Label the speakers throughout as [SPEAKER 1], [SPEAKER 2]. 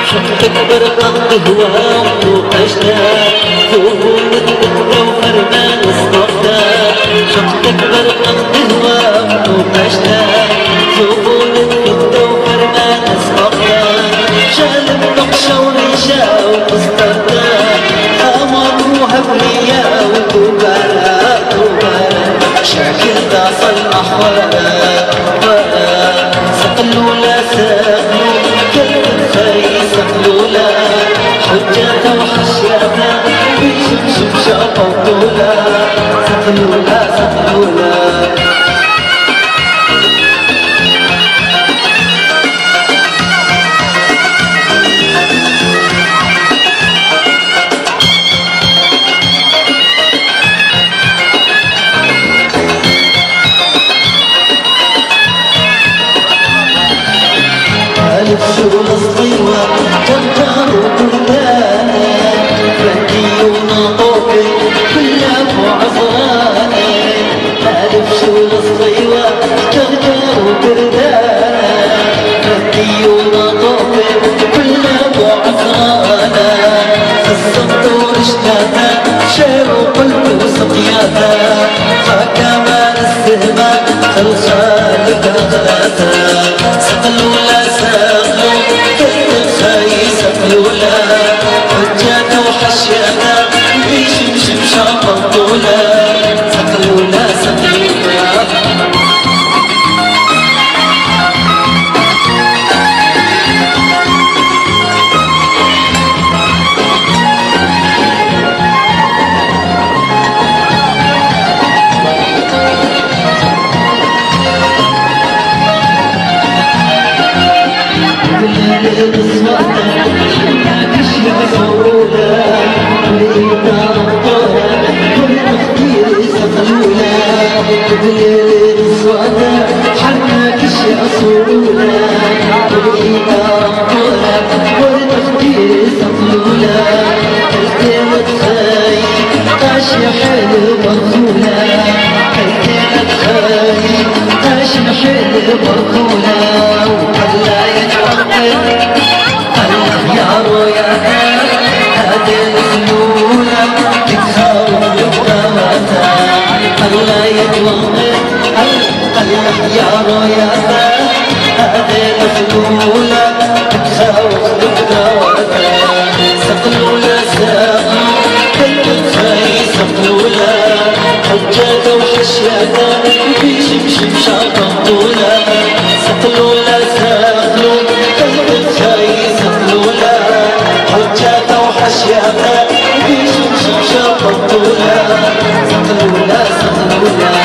[SPEAKER 1] تكبر قد هوا وقشتا ثوبون الدكة وفرمان الصفتا شوف تكبر قد هوا وقشتا ثوبون الدكة وفرمان الصفتا شال النقشة وريشة وقسطرتا أمر وهبلية وكبارا كبارا شاكر داص الأحوالا سقلولا سقلو سقلولا حجة وحشياتا بيشمشم شاقة وطولا سقلولا سقلولا الشغل الصيوة تنكر وكردان فنديونا طوبي كلها وعفران الشغل الصيوة تنكر وكردان فنديونا طوبي كلها وعفران الصبت ورشتاتا شير وقلب وسقياتا فكمان السهمة الخالق أغلاتا سقلولا سقلولا حجاتا وحشياتا بيشمشم شاقة طولا سقلولا سقلولا يا روياتا هذه مفلولة تخاوف دكتورتا سقلولة ساقو كلمة خاي سقلولة حجاتا وحشياتا بيشمشم شاقة طولة سقلولة ساقو كلمة خاي سقلولة حجاتا وحشياتا بيشمشم شاقة طولة سقلولة سقلولة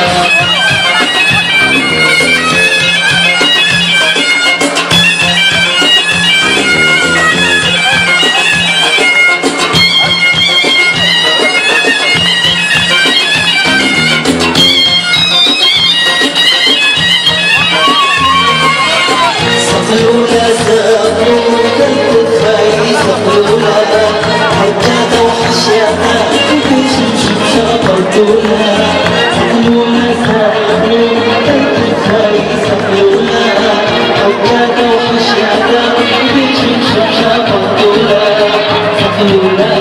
[SPEAKER 1] سقلولا سقلو كلب خاي سقلولا حجاتا وحشياتا بيشمشم شاقة طولا سقلولا سقلو كلب خاي سقلولا حجاتا وحشياتا بيشمشم شاقة طولا سقلولا